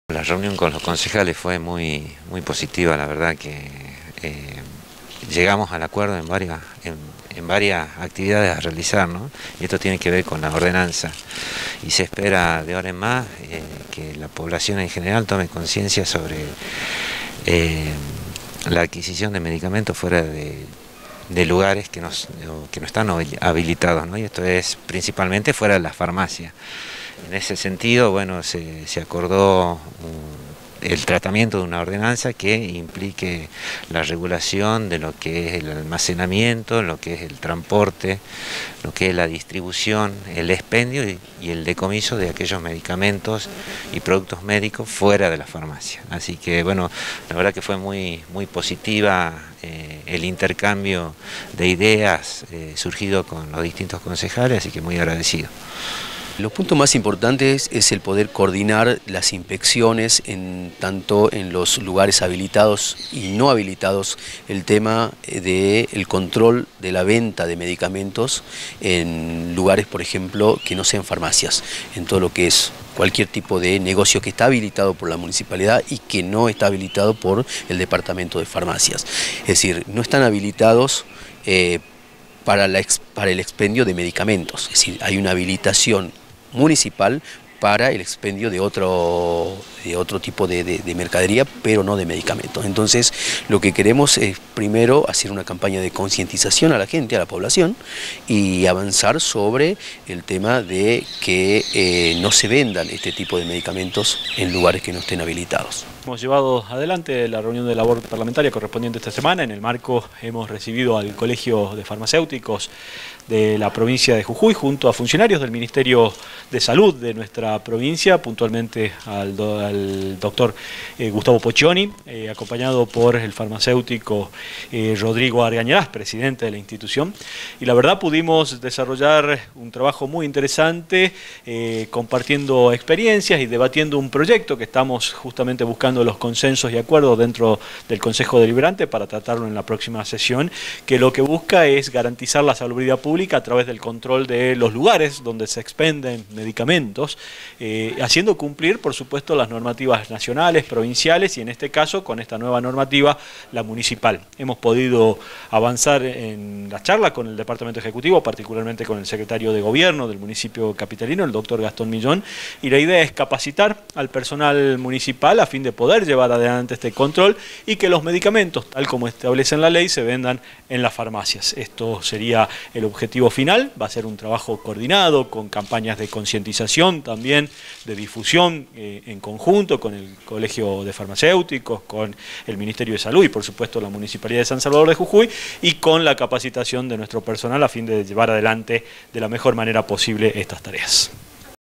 La reunión con los concejales fue muy positiva, la verdad que llegamos al acuerdo en varias actividades a realizar, ¿no? Y esto tiene que ver con la ordenanza. Y se espera de ahora en más que la población en general tome conciencia sobre la adquisición de medicamentos fuera de lugares que no están habilitados, ¿no? Y esto es principalmente fuera de las farmacias. En ese sentido, bueno, se acordó el tratamiento de una ordenanza que implique la regulación de lo que es el almacenamiento, lo que es el transporte, lo que es la distribución, el expendio y el decomiso de aquellos medicamentos y productos médicos fuera de la farmacia. Así que bueno, la verdad que fue muy positiva el intercambio de ideas surgido con los distintos concejales, así que muy agradecido. Los puntos más importantes es el poder coordinar las inspecciones tanto en los lugares habilitados y no habilitados, el tema del control de la venta de medicamentos en lugares, por ejemplo, que no sean farmacias, en todo lo que es cualquier tipo de negocio que está habilitado por la municipalidad y que no está habilitado por el departamento de farmacias. Es decir, no están habilitados para el expendio de medicamentos, es decir, hay una habilitación municipal para el expendio de otro tipo de mercadería, pero no de medicamentos. Entonces, lo que queremos es primero hacer una campaña de concientización a la gente, a la población, y avanzar sobre el tema de que no se vendan este tipo de medicamentos en lugares que no estén habilitados. Hemos llevado adelante la reunión de labor parlamentaria correspondiente esta semana. En el marco hemos recibido al Colegio de Farmacéuticos de la provincia de Jujuy junto a funcionarios del Ministerio de Salud de nuestra provincia, puntualmente al doctor Gustavo Poccioni, acompañado por el farmacéutico Rodrigo Argañarás, presidente de la institución. Y la verdad pudimos desarrollar un trabajo muy interesante, compartiendo experiencias y debatiendo un proyecto que estamos justamente buscando los consensos y acuerdos dentro del Consejo Deliberante para tratarlo en la próxima sesión, que lo que busca es garantizar la salubridad pública a través del control de los lugares donde se expenden medicamentos, haciendo cumplir, por supuesto, las normativas nacionales, provinciales y en este caso, con esta nueva normativa, la municipal. Hemos podido avanzar en la charla con el Departamento Ejecutivo, particularmente con el secretario de Gobierno del municipio capitalino, el doctor Gastón Millón, y la idea es capacitar al personal municipal a fin de poder llevar adelante este control y que los medicamentos, tal como establece en la ley, se vendan en las farmacias. Esto sería el objetivo final. Va a ser un trabajo coordinado con campañas de concientización también, de difusión en conjunto con el Colegio de Farmacéuticos, con el Ministerio de Salud y por supuesto la Municipalidad de San Salvador de Jujuy y con la capacitación de nuestro personal a fin de llevar adelante de la mejor manera posible estas tareas.